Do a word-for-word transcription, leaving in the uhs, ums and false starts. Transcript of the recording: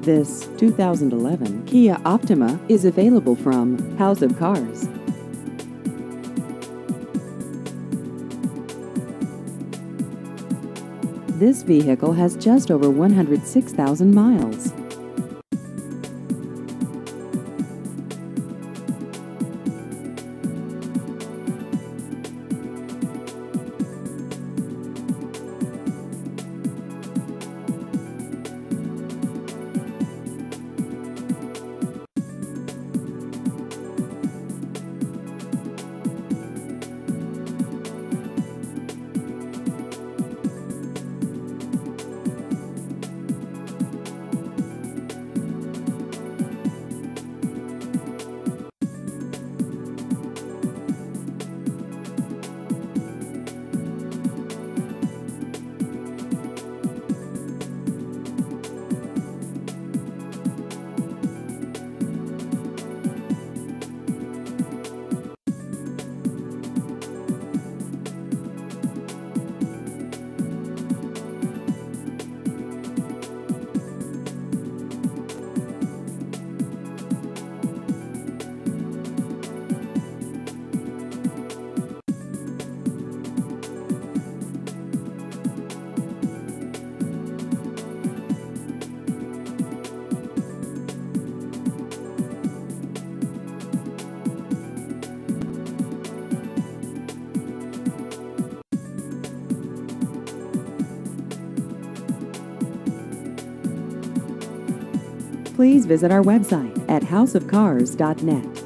This two thousand eleven Kia Optima is available from House of Cars. This vehicle has just over one hundred six thousand miles. Please visit our website at house of cars dot net.